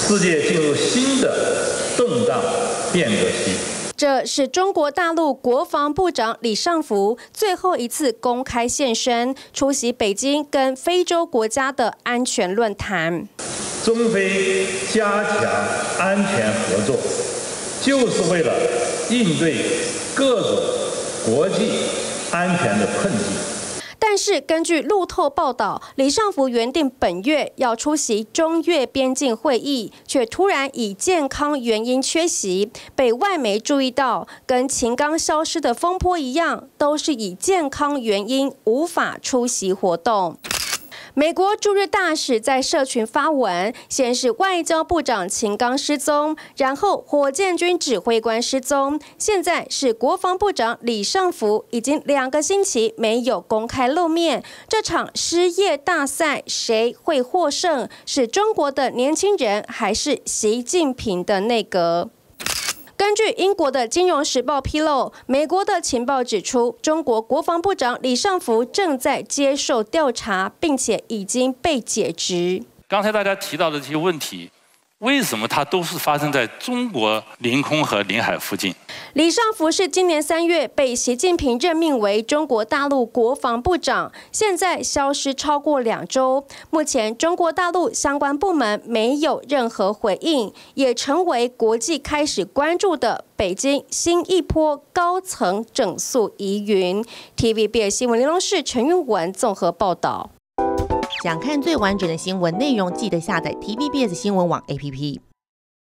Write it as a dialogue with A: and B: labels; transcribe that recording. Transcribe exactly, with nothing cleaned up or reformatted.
A: 世界进入新的动荡变革期。
B: 这是中国大陆国防部长李尚福最后一次公开现身，出席北京跟非洲国家的安全论坛。
A: 中非加强安全合作，就是为了应对各种国际安全的困境。
B: 但是，根据路透报道，李尚福原定本月要出席中越边境会议，却突然以健康原因缺席，被外媒注意到，跟秦刚消失的风波一样，都是以健康原因无法出席活动。美国驻日大使在社群发文，先是外交部长秦刚失踪，然后火箭军指挥官失踪，现在是国防部长李尚福已经两个星期没有公开露面。这场失业大赛谁会获胜？是中国的年轻人，还是习近平的内阁？根据英国的《金融时报》披露，美国的情报指出，中国国防部长李尚福正在接受调查，并且已经被解职。
C: 刚才大家提到的这些问题，为什么它都是发生在中国领空和领海附近？
B: 李尚福是今年三月被习近平任命为中国大陆国防部长，现在消失超过两周。目前中国大陆相关部门没有任何回应，也成为国际开始关注的北京新一波高层整肃疑云。T V B S 新闻联络室陈韵文综合报道。
D: 想看最完整的新闻内容，记得下载 T V B S 新闻网 A P P。